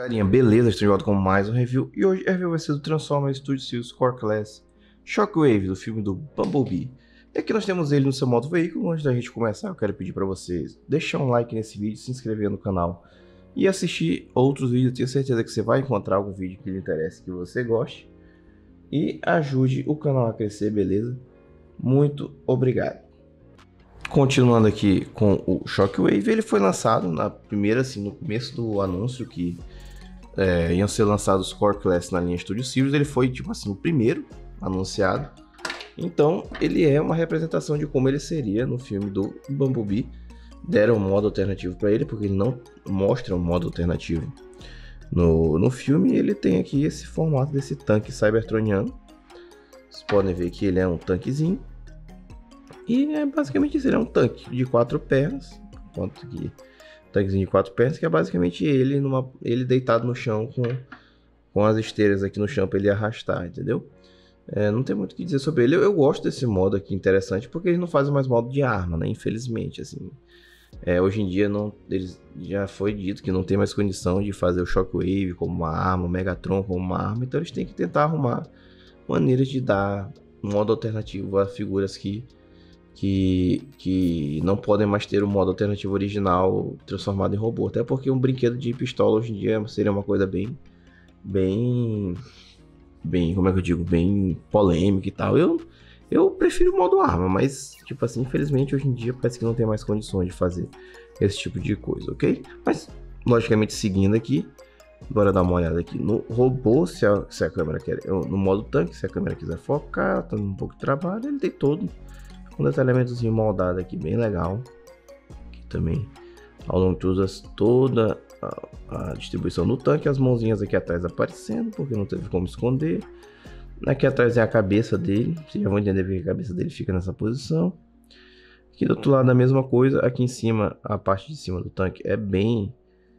Galerinha, beleza? Estou de volta com mais um review e hoje a review vai ser do Transformers Studio Series Core Class Shockwave, do filme do Bumblebee. E aqui nós temos ele no seu modo veículo. Antes da gente começar, eu quero pedir para vocês deixar um like nesse vídeo, se inscrever no canal e assistir outros vídeos. Eu tenho certeza que você vai encontrar algum vídeo que lhe interesse, que você goste e ajude o canal a crescer, beleza? Muito obrigado. Continuando aqui com o Shockwave, ele foi lançado na primeira, assim, no começo do anúncio que iam ser lançados os Core Class na linha Studio Series. Ele foi, tipo assim, o primeiro anunciado. Então, ele é uma representação de como ele seria no filme do Bumblebee. Deram um modo alternativo para ele, porque ele não mostra um modo alternativo no filme. Ele tem aqui esse formato desse tanque cybertroniano. Vocês podem ver que ele é um tanquezinho. E basicamente isso, ele é um tanque de 4 pernas, enquanto que tanquezinho de 4 pernas, que é basicamente ele deitado no chão com as esteiras aqui no chão para ele arrastar, entendeu? Não tem muito o que dizer sobre ele. Eu gosto desse modo aqui interessante, porque eles não fazem mais modo de arma, né? Infelizmente, assim. Hoje em dia já foi dito que não tem mais condição de fazer o Shockwave como uma arma, o Megatron como uma arma, então eles têm que tentar arrumar maneiras de dar um modo alternativo a figuras que não podem mais ter o modo alternativo original transformado em robô. Até porque um brinquedo de pistola hoje em dia seria uma coisa bem, como é que eu digo, bem polêmica e tal. Eu prefiro o modo arma, mas, tipo assim, infelizmente hoje em dia parece que não tem mais condições de fazer esse tipo de coisa, ok? Mas, logicamente, seguindo aqui, bora dar uma olhada aqui no robô, se a câmera quer, no modo tanque, se a câmera quiser focar, tá dando um pouco de trabalho, ele tem todo um detalhamentozinho moldado aqui, bem legal. Aqui também, ao longo de toda a distribuição do tanque, as mãozinhas aqui atrás aparecendo, porque não teve como esconder. Aqui atrás é a cabeça dele, vocês já vão entender porque a cabeça dele fica nessa posição. Aqui do outro lado a mesma coisa, aqui em cima, a parte de cima do tanque é bem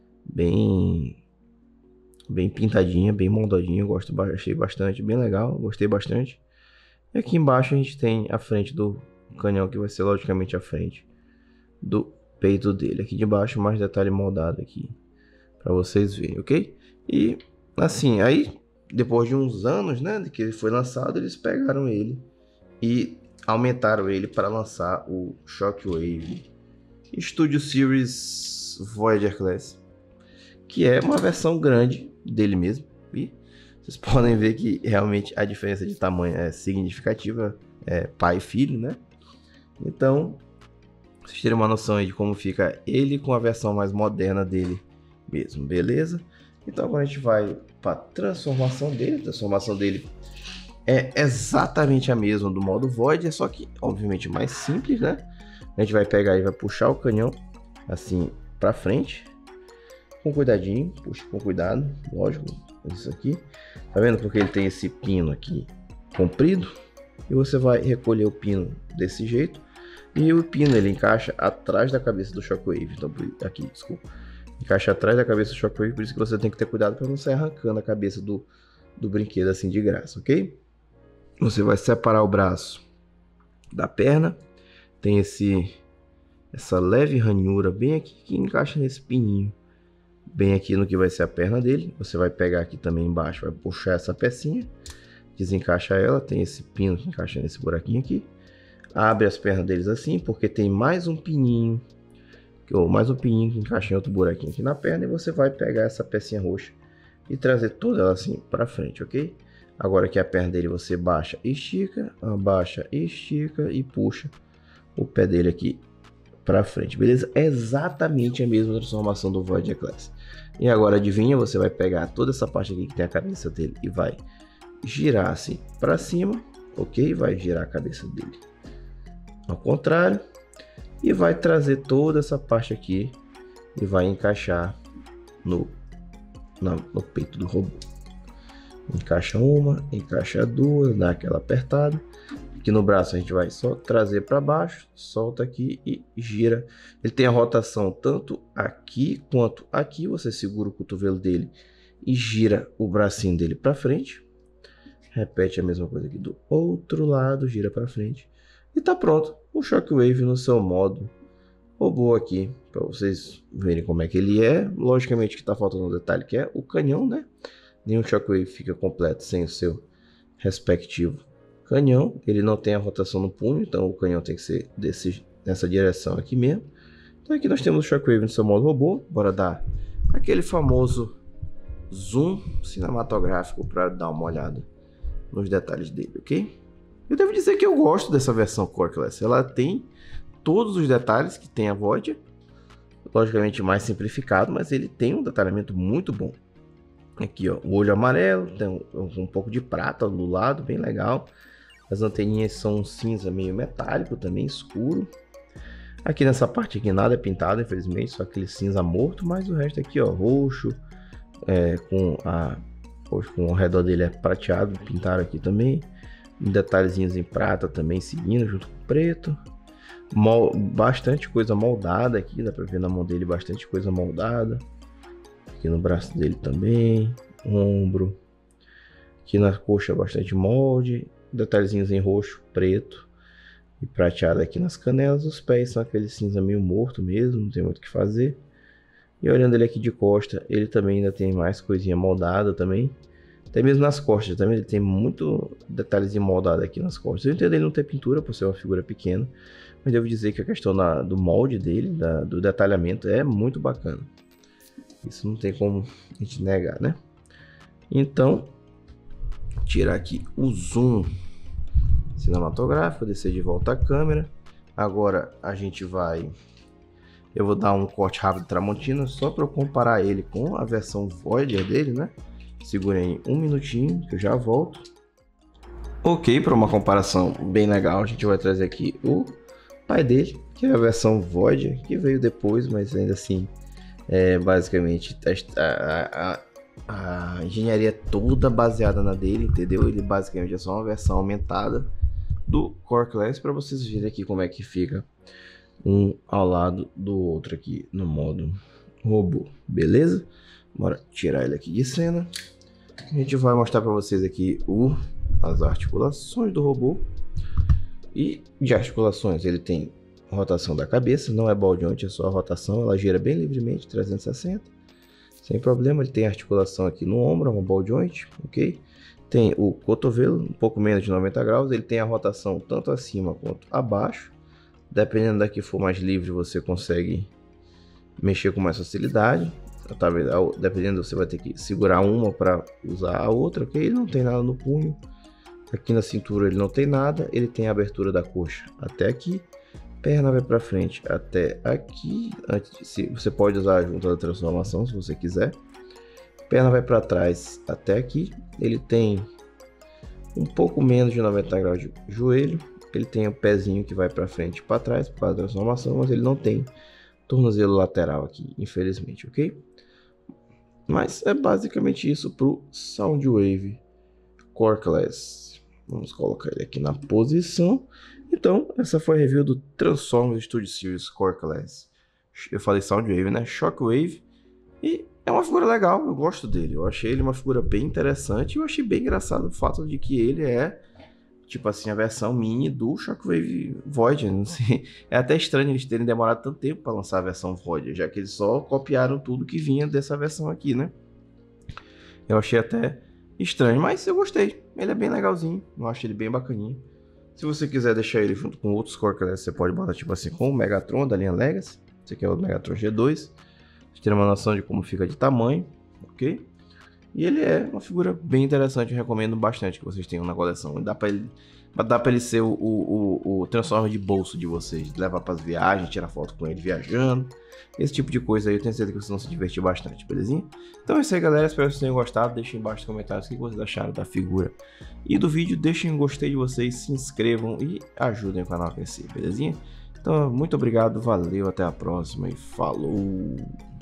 pintadinha, bem moldadinha, achei bastante, bem legal, gostei bastante. E aqui embaixo a gente tem a frente do canhão, que vai ser logicamente a frente do peito dele. Aqui de baixo mais detalhe moldado aqui para vocês verem, ok? E assim, aí depois de uns anos, né, de que ele foi lançado, eles pegaram ele e aumentaram ele para lançar o Shockwave Studio Series Voyager Class, que é uma versão grande dele mesmo. E vocês podem ver que realmente a diferença de tamanho é significativa, pai e filho, né? Então, vocês terem uma noção aí de como fica ele com a versão mais moderna dele mesmo, beleza? Então agora a gente vai para a transformação dele. A transformação dele é exatamente a mesma do modo Void, só que obviamente mais simples, né? A gente vai pegar e vai puxar o canhão assim para frente, com cuidadinho, puxa com cuidado, lógico, isso aqui, tá vendo? Porque ele tem esse pino aqui comprido, e você vai recolher o pino desse jeito, e o pino ele encaixa atrás da cabeça do Shockwave. Então aqui, desculpa, encaixa atrás da cabeça do Shockwave, por isso que você tem que ter cuidado para não sair arrancando a cabeça do brinquedo assim de graça, ok? Você vai separar o braço da perna, tem essa leve ranhura bem aqui que encaixa nesse pininho, bem aqui no que vai ser a perna dele. Você vai pegar aqui também embaixo, vai puxar essa pecinha, desencaixa ela, tem esse pino que encaixa nesse buraquinho aqui. Abre as pernas deles assim, porque tem mais um pininho, que encaixa em outro buraquinho aqui na perna, e você vai pegar essa pecinha roxa e trazer toda ela assim para frente, ok? Agora que a perna dele você baixa, estica, abaixa, estica e puxa o pé dele aqui para frente, beleza? É exatamente a mesma transformação do Voyager Class. E agora adivinha, você vai pegar toda essa parte aqui que tem a cabeça dele e vai girar assim para cima, ok? Vai girar a cabeça dele ao contrário e vai trazer toda essa parte aqui e vai encaixar no peito do robô. Encaixa uma, encaixa duas, dá aquela apertada. Aqui no braço a gente vai só trazer para baixo, solta aqui e gira. Ele tem a rotação tanto aqui quanto aqui. Você segura o cotovelo dele e gira o bracinho dele para frente. Repete a mesma coisa aqui do outro lado, gira para frente. E tá pronto, o Shockwave no seu modo robô aqui para vocês verem como é que ele é. Logicamente que tá faltando um detalhe que é o canhão, né? Nenhum Shockwave fica completo sem o seu respectivo canhão. Ele não tem a rotação no punho, então o canhão tem que ser nessa direção aqui mesmo. Então aqui nós temos o Shockwave no seu modo robô. Bora dar aquele famoso zoom cinematográfico para dar uma olhada nos detalhes dele, ok? Eu devo dizer que eu gosto dessa versão Core Class. Ela tem todos os detalhes que tem a Voyager, logicamente mais simplificado, mas ele tem um detalhamento muito bom. Aqui, ó, o olho amarelo, tem um pouco de prata do lado, bem legal. As anteninhas são um cinza meio metálico, também escuro. Aqui nessa parte aqui nada é pintado, infelizmente, só aquele cinza morto, mas o resto aqui, ó, roxo, com o redor dele é prateado, pintaram aqui também. Detalhezinhos em prata também seguindo junto com o preto. Bastante coisa moldada aqui, dá pra ver na mão dele bastante coisa moldada. Aqui no braço dele também, ombro. Aqui na coxa bastante molde, detalhezinhos em roxo, preto e prateado aqui nas canelas. Os pés são aquele cinza meio morto mesmo, não tem muito o que fazer. E olhando ele aqui de costa, ele também ainda tem mais coisinha moldada também. Até mesmo nas costas também, ele tem muito detalhezinho moldado aqui nas costas. Eu entendo ele não ter pintura por ser uma figura pequena, mas devo dizer que a questão do molde dele, do detalhamento é muito bacana. Isso não tem como a gente negar, né? Então, tirar aqui o zoom cinematográfico, descer de volta a câmera. Agora a gente vai... Eu vou dar um corte rápido Tramontina só para eu comparar ele com a versão Voyager dele, né? Segurem um minutinho que eu já volto. Ok, para uma comparação bem legal, a gente vai trazer aqui o pai dele, que é a versão Voyager, que veio depois, mas ainda assim, basicamente a engenharia toda baseada na dele, entendeu? Ele basicamente é só uma versão aumentada do Core Class, para vocês verem aqui como é que fica um ao lado do outro aqui no modo robô, beleza? Bora tirar ele aqui de cena. A gente vai mostrar para vocês aqui as articulações do robô. E de articulações, ele tem rotação da cabeça, não é ball joint, é só a rotação, ela gira bem livremente, 360, sem problema. Ele tem articulação aqui no ombro, é uma ball joint, ok? Tem o cotovelo, um pouco menos de 90 graus, ele tem a rotação tanto acima quanto abaixo. Dependendo da que for mais livre, você consegue mexer com mais facilidade. Dependendo, você vai ter que segurar uma para usar a outra, ok? Ele não tem nada no punho. Aqui na cintura ele não tem nada. Ele tem a abertura da coxa até aqui. Perna vai para frente até aqui. Você pode usar a junta da transformação se você quiser. Perna vai para trás até aqui. Ele tem um pouco menos de 90 graus de joelho. Ele tem o pezinho que vai para frente e para trás por causa da transformação, mas ele não tem tornozelo lateral aqui, infelizmente, ok? Mas é basicamente isso para o Soundwave Core Class. Vamos colocar ele aqui na posição. Então, essa foi a review do Transformers Studio Series Core Class. Eu falei Soundwave, né? Shockwave. E é uma figura legal, eu gosto dele. Eu achei ele uma figura bem interessante. E eu achei bem engraçado o fato de que ele é, tipo assim, a versão mini do Shockwave Voyager. Não sei. É até estranho eles terem demorado tanto tempo para lançar a versão Voyager, já que eles só copiaram tudo que vinha dessa versão aqui, né? Eu achei até estranho, mas eu gostei. Ele é bem legalzinho, eu acho ele bem bacaninho. Se você quiser deixar ele junto com outros Core Class, você pode botar tipo assim com o Megatron da linha Legacy. Esse aqui é o Megatron G2. Você tem uma noção de como fica de tamanho, ok? E ele é uma figura bem interessante, eu recomendo bastante que vocês tenham na coleção. Dá pra ele ser o Transformer de bolso de vocês, levar para as viagens, tirar foto com ele viajando. Esse tipo de coisa aí eu tenho certeza que vocês vão se divertir bastante, belezinha? Então é isso aí, galera, espero que vocês tenham gostado. Deixem embaixo nos comentários o que vocês acharam da figura e do vídeo. Deixem um gostei de vocês, se inscrevam e ajudem o canal a crescer, belezinha? Então muito obrigado, valeu, até a próxima e falou!